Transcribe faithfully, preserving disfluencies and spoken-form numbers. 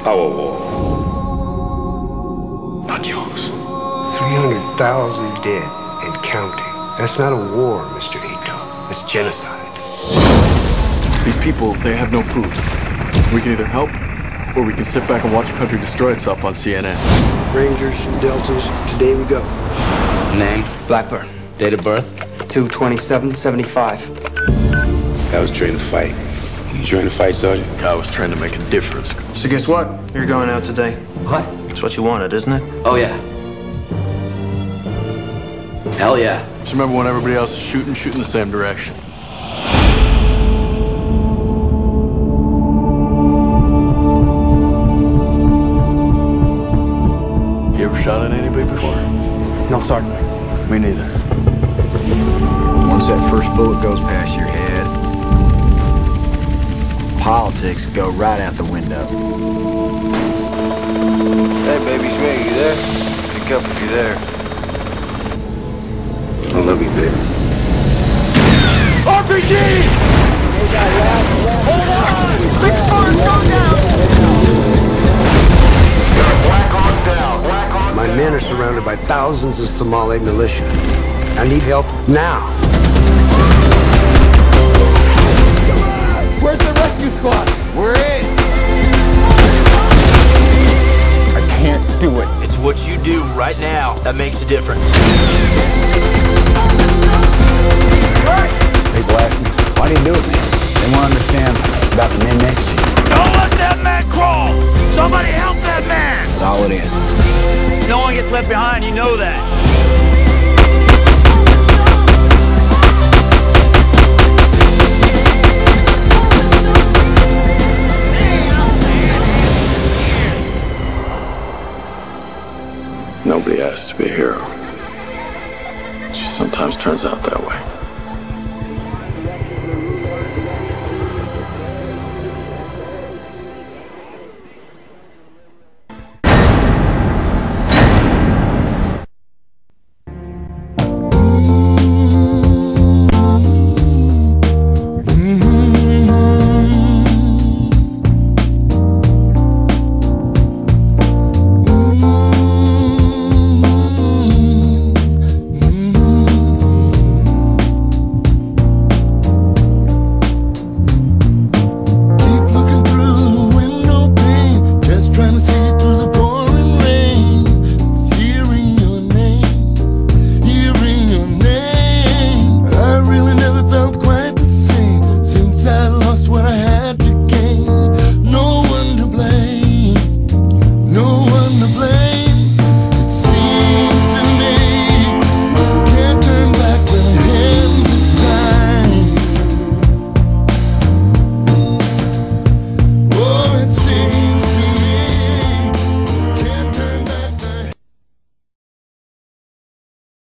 our war. Not yours. three hundred thousand dead and counting. That's not a war, Mister Ito. It's genocide. These people, they have no food. We can either help, or we can sit back and watch the country destroy itself on C N N. Rangers, Deltas, today we go. Name? Blackburn. Date of birth? two twenty-seven seventy-five. I was trained to fight. You trained to fight, Sergeant? I was trying to make a difference. So guess what? You're going out today. What? It's what you wanted, isn't it? Oh, yeah. Hell yeah. Just remember when everybody else is shooting, shoot in the same direction. You ever shot at anybody before? No, Sergeant. Me neither. Once that first bullet goes past your head, politics go right out the window. Hey, baby, it's me. You there? Pick up if you're there. I love you, baby. R P G! Hold on! Six cars, go down! Black Hawk down. Black Hawk My men are surrounded by thousands of Somali militia. I need help now. Where's the rescue squad? We're in. I can't do it. It's what you do right now that makes a difference. People ask me, why do you do it, man? They want to understand it's about the men next to you. Don't let that man crawl! Somebody help that man! That's all it is. No one gets left behind, you know that. Nobody has to be a hero. It just sometimes turns out that way.